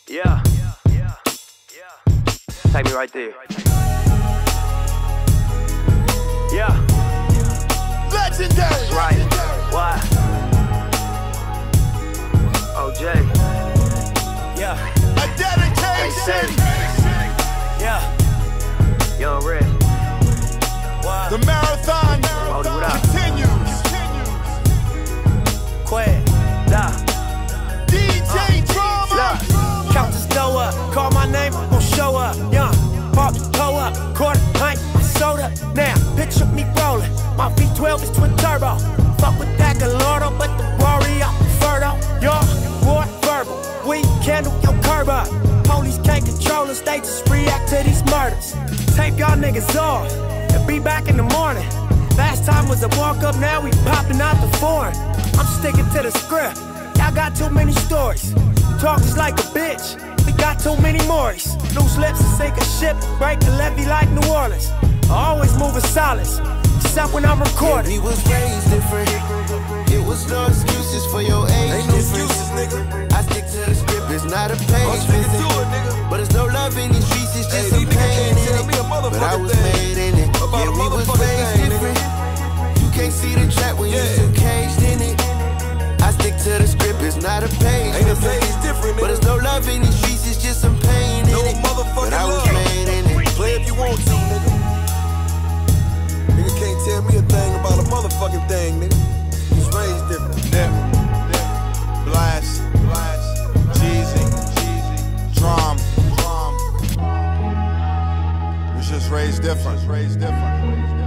Yeah. Take me right there. Yeah. Legendary. Right. Why? OJ. Yeah. A dedication. Yeah. Young Red. Why? The marathon continues. Quad. Da. DJ Drama. Count this dough up, call my name, gon' show up. Young, park the toe up, quarter pint, soda. Now, picture me rolling. My V12 is twin turbo. Fuck with that Gallardo, but the Rory I prefer though. Yo, boy, verbal. We handle your curb up. Police can't control us, they just react to these murders. Tape y'all niggas off and be back in the morning. Last time was a walk up, now we popping out the foreign. I'm sticking to the script. Y'all got too many stories. Talk just like a bitch. We got too many Morris. Loose lips and sink a ship. Break the levee like New Orleans. I always move in silence, except when I'm recording. Yeah, we was raised different. It was no excuses for your age. Ain't no excuses, nigga. I stick to the script. It's not a page visit, but it's no love in these streets. It's just some pain in it. But I was made in it. Yeah, we was raised different. You can't see the trap when you're still caged in it. I stick to the script, it's not a page. Ain't a page different, nigga. But it's no love in these streets, it's just some pain in it. Motherfucking but I was love. made in it. Play if you want to, nigga. Nigga can't tell me a thing about a motherfucking thing, nigga. It's raised different. Blxst, Jeezy, Drum. It's just raised different.